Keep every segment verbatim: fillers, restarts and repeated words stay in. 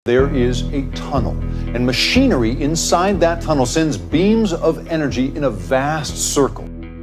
there is a tunnel, and machinery inside that tunnel sends beams of energy in a vast circle.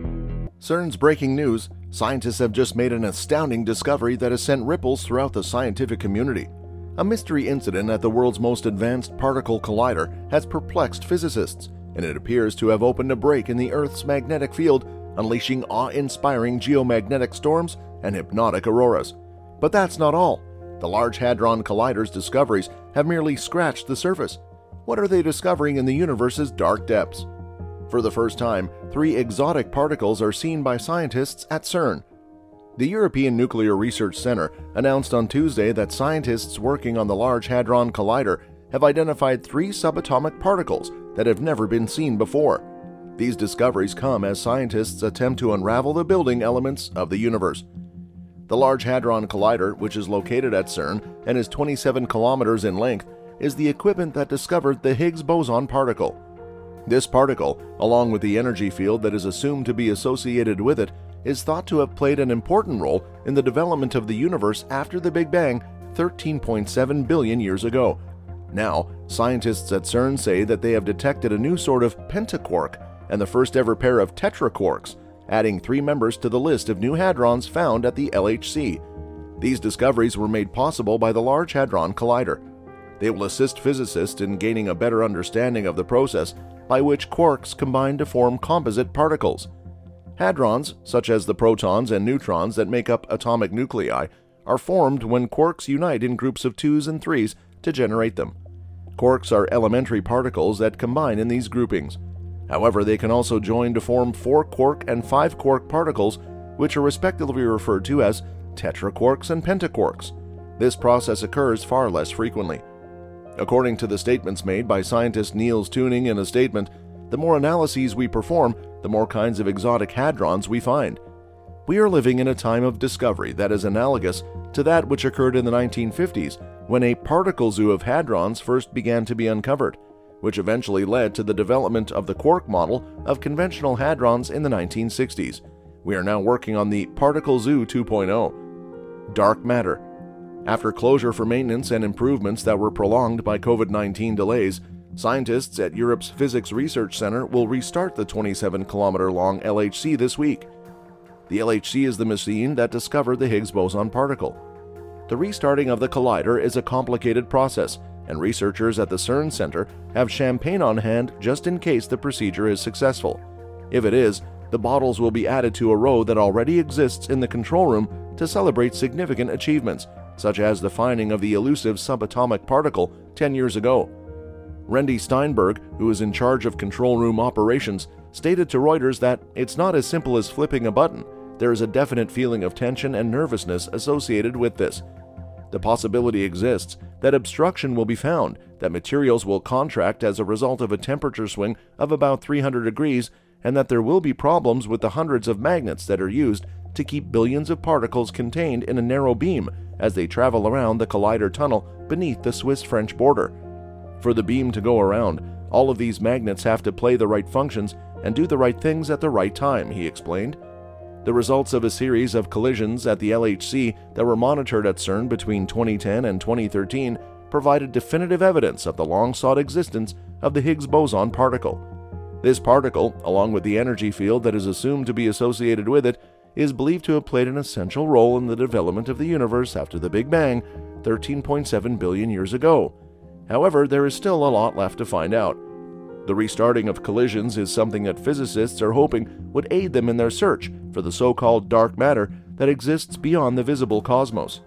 CERN's breaking news: scientists have just made an astounding discovery that has sent ripples throughout the scientific community. A mystery incident at the world's most advanced particle collider has perplexed physicists, and it appears to have opened a break in the Earth's magnetic field, unleashing awe-inspiring geomagnetic storms and hypnotic auroras. But that's not all. The Large Hadron Collider's discoveries have merely scratched the surface. What are they discovering in the universe's dark depths? For the first time, three exotic particles are seen by scientists at CERN. The European Nuclear Research Center announced on Tuesday that scientists working on the Large Hadron Collider have identified three subatomic particles that have never been seen before. These discoveries come as scientists attempt to unravel the building elements of the universe. The Large Hadron Collider, which is located at CERN and is twenty-seven kilometers in length, is the equipment that discovered the Higgs boson particle. This particle, along with the energy field that is assumed to be associated with it, is thought to have played an important role in the development of the universe after the Big Bang thirteen point seven billion years ago. Now, scientists at CERN say that they have detected a new sort of pentaquark and the first ever pair of tetraquarks, adding three members to the list of new hadrons found at the L H C. These discoveries were made possible by the Large Hadron Collider. They will assist physicists in gaining a better understanding of the process by which quarks combine to form composite particles. Hadrons, such as the protons and neutrons that make up atomic nuclei, are formed when quarks unite in groups of twos and threes to generate them. Quarks are elementary particles that combine in these groupings. However, they can also join to form four-quark and five-quark particles, which are respectively referred to as tetraquarks and pentaquarks. This process occurs far less frequently. According to the statements made by scientist Niels Tuning in a statement, the more analyses we perform, the more kinds of exotic hadrons we find. We are living in a time of discovery that is analogous to that which occurred in the nineteen fifties, when a particle zoo of hadrons first began to be uncovered, which eventually led to the development of the quark model of conventional hadrons in the nineteen sixties. We are now working on the particle zoo two point oh. Dark matter. After closure for maintenance and improvements that were prolonged by COVID nineteen delays, scientists at Europe's Physics Research Center will restart the twenty-seven kilometer long L H C this week. The L H C is the machine that discovered the Higgs boson particle. The restarting of the collider is a complicated process, and researchers at the CERN Center have champagne on hand just in case the procedure is successful. If it is, the bottles will be added to a row that already exists in the control room to celebrate significant achievements, such as the finding of the elusive subatomic particle ten years ago. Randy Steinberg, who is in charge of control room operations, stated to Reuters that it's not as simple as flipping a button. There is a definite feeling of tension and nervousness associated with this. The possibility exists that obstruction will be found, that materials will contract as a result of a temperature swing of about three hundred degrees, and that there will be problems with the hundreds of magnets that are used to keep billions of particles contained in a narrow beam as they travel around the collider tunnel beneath the Swiss-French border. For the beam to go around, all of these magnets have to play the right functions and do the right things at the right time, he explained. The results of a series of collisions at the L H C that were monitored at CERN between twenty ten and twenty thirteen provided definitive evidence of the long-sought existence of the Higgs boson particle. This particle, along with the energy field that is assumed to be associated with it, is believed to have played an essential role in the development of the universe after the Big Bang thirteen point seven billion years ago. However, there is still a lot left to find out. The restarting of collisions is something that physicists are hoping would aid them in their search for the so-called dark matter that exists beyond the visible cosmos.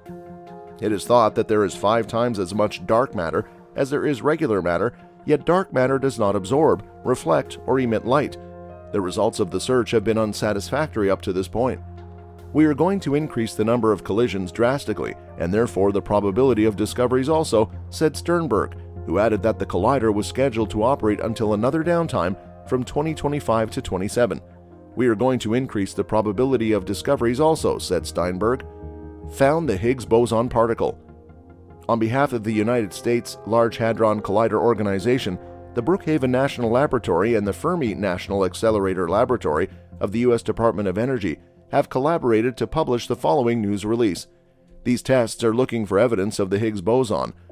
It is thought that there is five times as much dark matter as there is regular matter, yet dark matter does not absorb, reflect, or emit light. The results of the search have been unsatisfactory up to this point. We are going to increase the number of collisions drastically, and therefore the probability of discoveries also, said Sternberg, who added that the collider was scheduled to operate until another downtime from twenty twenty-five to twenty-seven. We are going to increase the probability of discoveries also, said Steinberg. Found the Higgs boson particle. On behalf of the United States Large Hadron Collider Organization, the Brookhaven National Laboratory and the Fermi National Accelerator Laboratory of the U S Department of Energy have collaborated to publish the following news release. These tests are looking for evidence of the Higgs boson,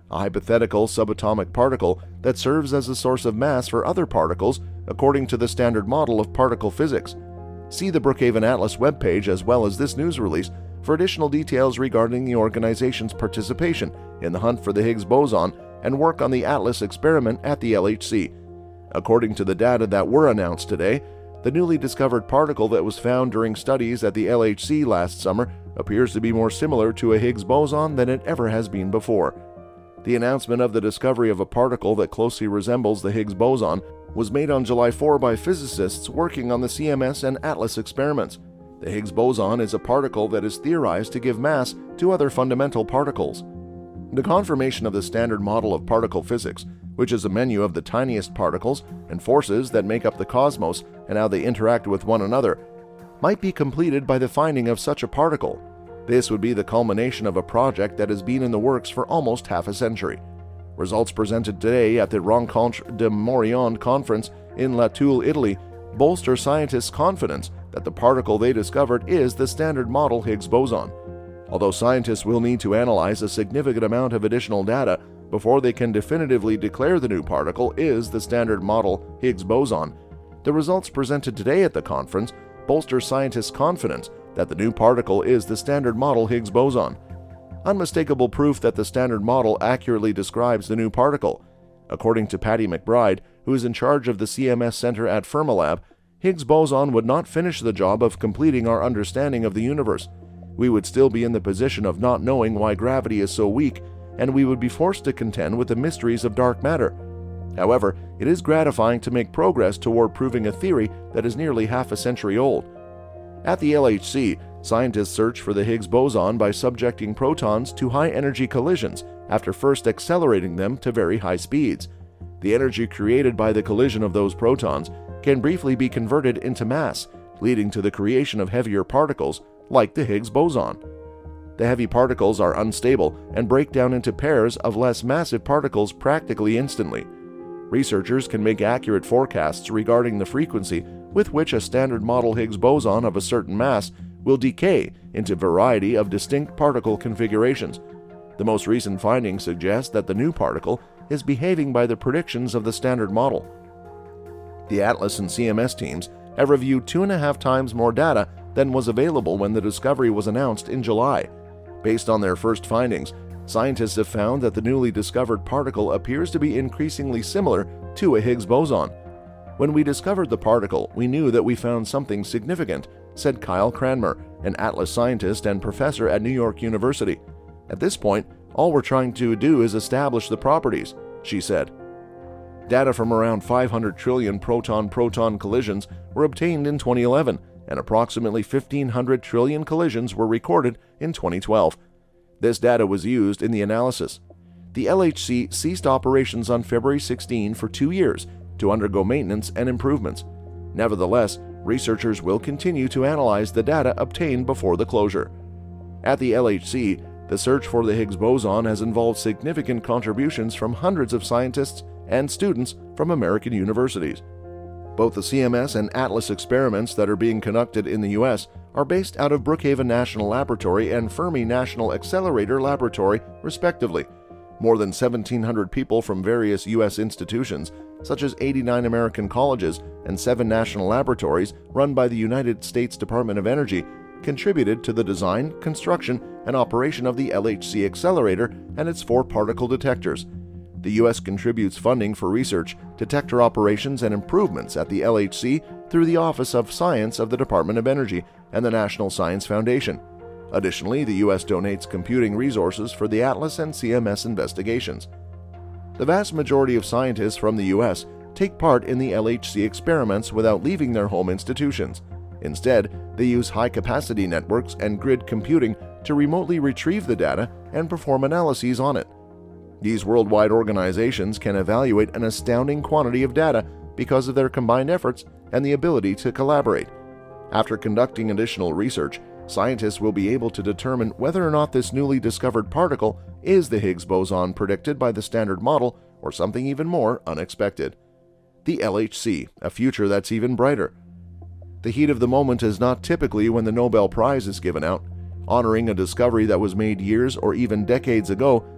a hypothetical subatomic particle that serves as a source of mass for other particles according to the standard model of particle physics. See the Brookhaven Atlas webpage as well as this news release for additional details regarding the organization's participation in the hunt for the Higgs boson and work on the Atlas experiment at the L H C. According to the data that were announced today, the newly discovered particle that was found during studies at the L H C last summer appears to be more similar to a Higgs boson than it ever has been before. The announcement of the discovery of a particle that closely resembles the Higgs boson was made on July fourth by physicists working on the C M S and Atlas experiments. The Higgs boson is a particle that is theorized to give mass to other fundamental particles. The confirmation of the standard model of particle physics, which is a menu of the tiniest particles and forces that make up the cosmos and how they interact with one another, might be completed by the finding of such a particle. This would be the culmination of a project that has been in the works for almost half a century. Results presented today at the Rencontre de Morillon conference in La Toul, Italy, bolster scientists' confidence that the particle they discovered is the standard model Higgs boson. Although scientists will need to analyze a significant amount of additional data before they can definitively declare the new particle is the standard model Higgs boson, the results presented today at the conference bolster scientists' confidence that the new particle is the standard model Higgs boson. Unmistakable proof that the standard model accurately describes the new particle. According to Patty McBride, who is in charge of the C M S Center at Fermilab, Higgs boson would not finish the job of completing our understanding of the universe. We would still be in the position of not knowing why gravity is so weak, and we would be forced to contend with the mysteries of dark matter. However, it is gratifying to make progress toward proving a theory that is nearly half a century old. At the L H C, scientists search for the Higgs boson by subjecting protons to high-energy collisions after first accelerating them to very high speeds. The energy created by the collision of those protons can briefly be converted into mass, leading to the creation of heavier particles, like the Higgs boson. The heavy particles are unstable and break down into pairs of less massive particles practically instantly. Researchers can make accurate forecasts regarding the frequency with which a standard model Higgs boson of a certain mass will decay into a variety of distinct particle configurations. The most recent findings suggest that the new particle is behaving by the predictions of the standard model. The Atlas and C M S teams have reviewed two and a half times more data than was available when the discovery was announced in July. Based on their first findings, scientists have found that the newly discovered particle appears to be increasingly similar to a Higgs boson. When we discovered the particle, we knew that we found something significant, said Kyle Cranmer, an Atlas scientist and professor at New York University. At this point, all we're trying to do is establish the properties, she said. Data from around five hundred trillion proton-proton collisions were obtained in twenty eleven, and approximately fifteen hundred trillion collisions were recorded in twenty twelve. This data was used in the analysis. The L H C ceased operations on February sixteenth for two years to undergo maintenance and improvements. Nevertheless, researchers will continue to analyze the data obtained before the closure. At the L H C, the search for the Higgs boson has involved significant contributions from hundreds of scientists and students from American universities. Both the C M S and Atlas experiments that are being conducted in the U S are based out of Brookhaven National Laboratory and Fermi National Accelerator Laboratory, respectively. More than seventeen hundred people from various U S institutions, such as eighty-nine American colleges and seven national laboratories run by the United States Department of Energy, contributed to the design, construction, and operation of the L H C accelerator and its four particle detectors. The U S contributes funding for research, detector operations, and improvements at the L H C through the Office of Science of the Department of Energy and the National Science Foundation. Additionally, the U S donates computing resources for the Atlas and C M S investigations. The vast majority of scientists from the U S take part in the L H C experiments without leaving their home institutions. Instead, they use high-capacity networks and grid computing to remotely retrieve the data and perform analyses on it. These worldwide organizations can evaluate an astounding quantity of data because of their combined efforts and the ability to collaborate. After conducting additional research, scientists will be able to determine whether or not this newly discovered particle is the Higgs boson predicted by the standard model or something even more unexpected. The L H C, a future that's even brighter. The heat of the moment is not typically when the Nobel Prize is given out. Honoring a discovery that was made years or even decades ago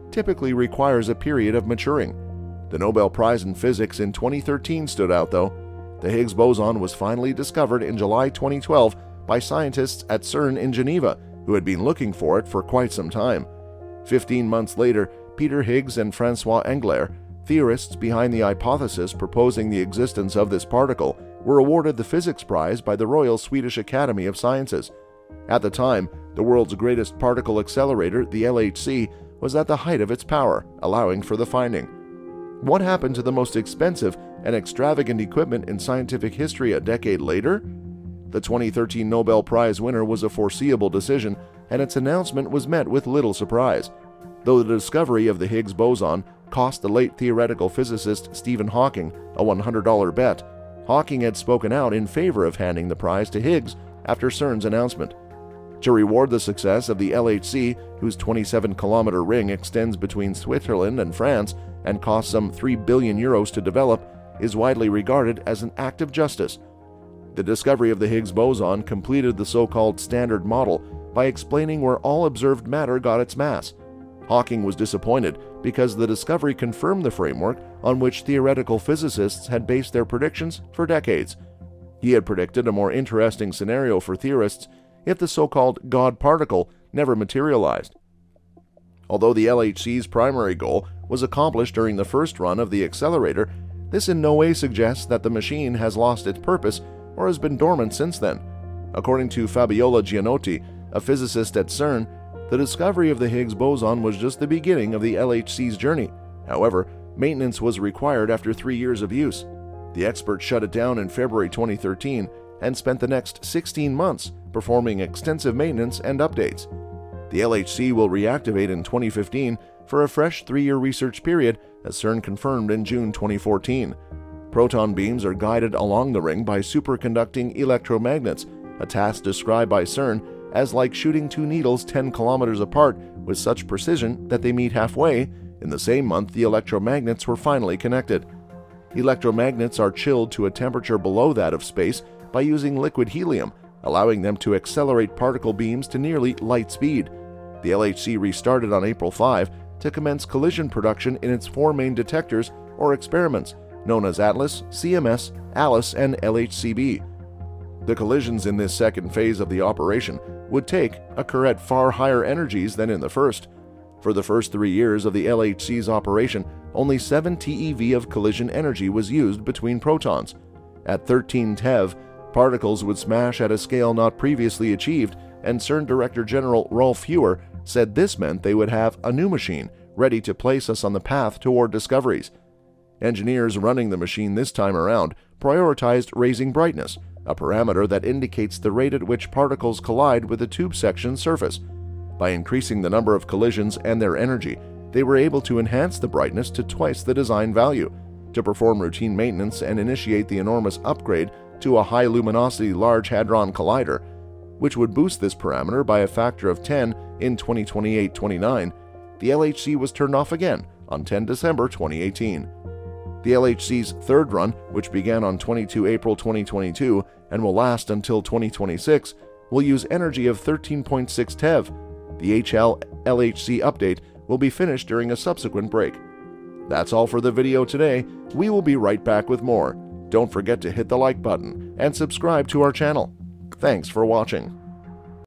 typically requires a period of maturing. The Nobel Prize in Physics in twenty thirteen stood out, though. The Higgs boson was finally discovered in July twenty twelve by scientists at CERN in Geneva, who had been looking for it for quite some time. Fifteen months later, Peter Higgs and Francois Englert, theorists behind the hypothesis proposing the existence of this particle, were awarded the Physics Prize by the Royal Swedish Academy of Sciences. At the time, the world's greatest particle accelerator, the L H C, was at the height of its power, allowing for the finding. What happened to the most expensive and extravagant equipment in scientific history a decade later? The twenty thirteen Nobel Prize winner was a foreseeable decision, and its announcement was met with little surprise. Though the discovery of the Higgs boson cost the late theoretical physicist Stephen Hawking a one hundred dollar bet, Hawking had spoken out in favor of handing the prize to Higgs after CERN's announcement. To reward the success of the L H C, whose twenty-seven kilometer ring extends between Switzerland and France and costs some three billion euros to develop, is widely regarded as an act of justice. The discovery of the Higgs boson completed the so-called Standard Model by explaining where all observed matter got its mass. Hawking was disappointed because the discovery confirmed the framework on which theoretical physicists had based their predictions for decades. He had predicted a more interesting scenario for theorists if the so-called God particle never materialized. Although the L H C's primary goal was accomplished during the first run of the accelerator, this in no way suggests that the machine has lost its purpose or has been dormant since then. According to Fabiola Gianotti, a physicist at CERN, the discovery of the Higgs boson was just the beginning of the L H C's journey. However, maintenance was required after three years of use. The expert shut it down in February twenty thirteen and spent the next sixteen months performing extensive maintenance and updates. The L H C will reactivate in twenty fifteen for a fresh three-year research period, as CERN confirmed in June twenty fourteen. Proton beams are guided along the ring by superconducting electromagnets, a task described by CERN as like shooting two needles ten kilometers apart with such precision that they meet halfway. In the same month, the electromagnets were finally connected. Electromagnets are chilled to a temperature below that of space by using liquid helium, allowing them to accelerate particle beams to nearly light speed. The L H C restarted on April fifth to commence collision production in its four main detectors or experiments, known as ATLAS, C M S, ALICE, and L H C B. The collisions in this second phase of the operation would take occur at far higher energies than in the first. For the first three years of the L H C's operation, only seven T E V of collision energy was used between protons. At thirteen TeV, particles would smash at a scale not previously achieved, and CERN Director General Rolf Heuer said this meant they would have a new machine ready to place us on the path toward discoveries. Engineers running the machine this time around prioritized raising brightness, a parameter that indicates the rate at which particles collide with the tube section surface. By increasing the number of collisions and their energy, they were able to enhance the brightness to twice the design value. To perform routine maintenance and initiate the enormous upgrade to a high-luminosity Large Hadron Collider, which would boost this parameter by a factor of ten in twenty twenty-eight twenty-nine, the L H C was turned off again on the tenth of December twenty eighteen. The L H C's third run, which began on the twenty-second of April twenty twenty-two and will last until twenty twenty-six, will use energy of thirteen point six TeV. The H L L H C update will be finished during a subsequent break. That's all for the video today. We will be right back with more. Don't forget to hit the like button and subscribe to our channel. Thanks for watching.